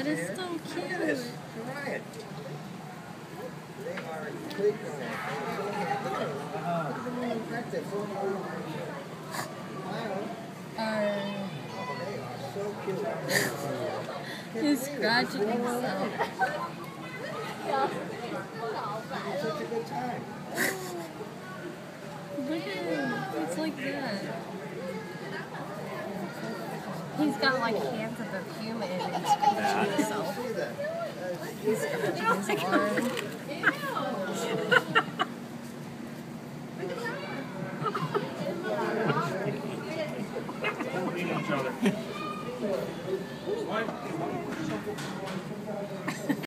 That is so cute. Try it. They are big. Look at them all infected. They are so cute. He's scratching himself. It's such a good time. Look at him. It's like that. He's got like cans of perfume and he's scratching himself. He's scratching his arm.